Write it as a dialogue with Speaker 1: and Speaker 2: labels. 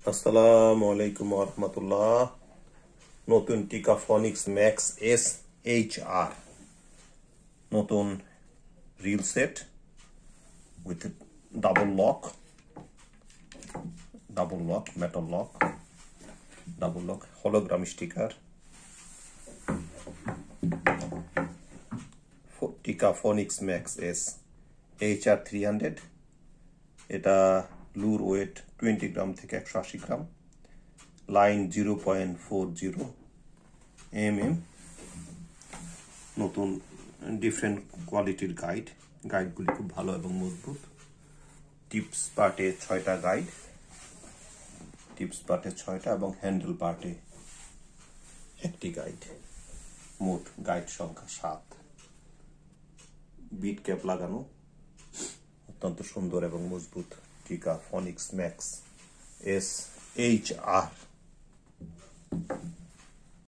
Speaker 1: আসসালামু আলাইকুম ওয়া রাহমাতুল্লাহ। নতুন টিকা ফনিক্স ম্যাক্স SHR নতুন reel set with double lock metal lock double lock hologram sticker টিকা ফনিক্স ম্যাক্স SHR 300। এটা লুর ওয়েট 20 গ্রাম থেকে 180 গ্রাম, লাইন 0.40 mm। নতুন ডিফারেন্ট কোয়ালিটির গাইডগুলি খুব ভালো এবং মজবুত। টিপস পার্টে 6টা গাইড, এবং হ্যান্ডেল পার্টে 1টি গাইড, মোট গাইড সংখ্যা 7। বিট ক্যাপ লাগানো, অত্যন্ত সুন্দর এবং মজবুত টিকা ফনিক্স ম্যাক্স SHR।